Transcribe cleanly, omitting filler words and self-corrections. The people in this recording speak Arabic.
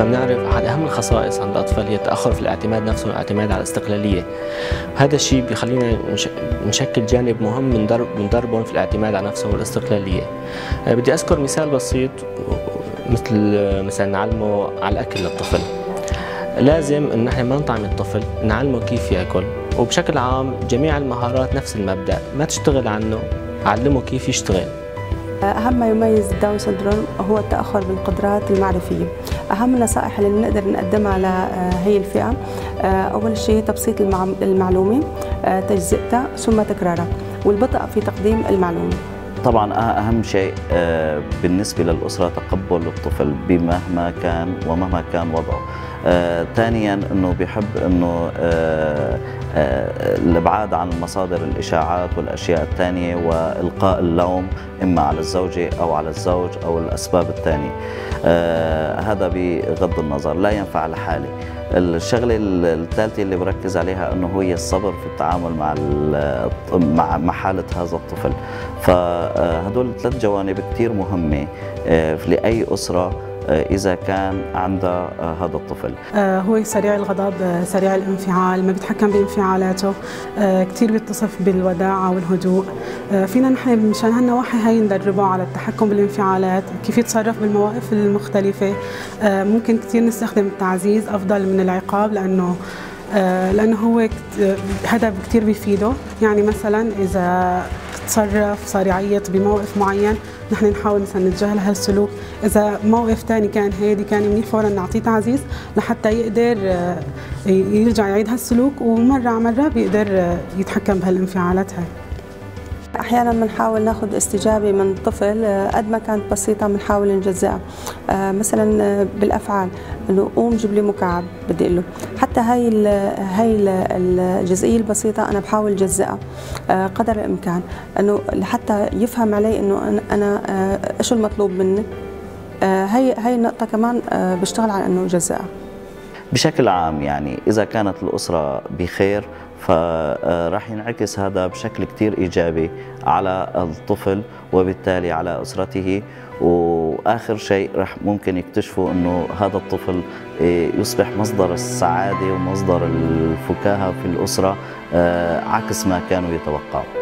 بنعرف عن أهم الخصائص عند الأطفال هي التأخر في الاعتماد نفسه والاعتماد على الاستقلالية. هذا الشيء بيخلينا نشكل جانب مهم من دربهم في الاعتماد على نفسه والاستقلالية. بدي أذكر مثال بسيط مثل نعلمه على الأكل للطفل. لازم إن احنا ما نطعم الطفل، نعلمه كيف يأكل، وبشكل عام جميع المهارات نفس المبدأ، ما تشتغل عنه، علمه كيف يشتغل. أهم ما يميز الداون سندروم هو التأخر بالقدرات المعرفية. أهم النصائح اللي بنقدر نقدمها لهي الفئة، أول شيء تبسيط المعلومة، تجزئتها ثم تكرارها، والبطء في تقديم المعلومة. طبعا أهم شيء بالنسبة للأسرة تقبل الطفل بمهما كان ومهما كان وضعه. ثانيا أنه بيحب أنه الابعاد عن مصادر الإشاعات والأشياء الثانية وإلقاء اللوم إما على الزوجة أو على الزوج أو الأسباب الثانية. هذا بغض النظر لا ينفع لحالي. الشغلة الثالثة اللي بركز عليها أنه هي الصبر في التعامل مع حالة هذا الطفل. فهدول ثلاث جوانب كتير مهمة لأي أسرة إذا كان عندها هذا الطفل. هو سريع الغضب، سريع الانفعال، ما بيتحكم بانفعالاته، كثير بيتصف بالوداعة والهدوء. فينا نحن مشان هالنواحي هي ندربه على التحكم بالانفعالات، كيف يتصرف بالمواقف المختلفة. ممكن كثير نستخدم التعزيز أفضل من العقاب، لأنه هو هذا كثير بيفيده. يعني مثلا إذا تصرف صار يعيط بموقف معين، نحن نحاول مثلا نتجاهل هالسلوك. إذا موقف ثاني كان هادي كان منيح، فورا نعطيه تعزيز لحتى يقدر يرجع يعيد هالسلوك، ومرة على مرة بيقدر يتحكم بهالانفعالات هاي. أحيانا بنحاول ناخذ استجابة من الطفل قد ما كانت بسيطة بنحاول نجزئها. مثلا بالأفعال، إنه قوم جيب لي مكعب، بدي أقول له. حتى هاي الجزئية البسيطة أنا بحاول أجزئها قدر الإمكان، إنه لحتى يفهم علي إنه أنا إيش المطلوب مني. هاي النقطة كمان بشتغل على إنه أجزئها. بشكل عام يعني إذا كانت الأسرة بخير فراح ينعكس هذا بشكل كتير إيجابي على الطفل وبالتالي على أسرته. وآخر شيء راح ممكن يكتشفوا أنه هذا الطفل يصبح مصدر السعادة ومصدر الفكاهة في الأسرة عكس ما كانوا يتوقعوا.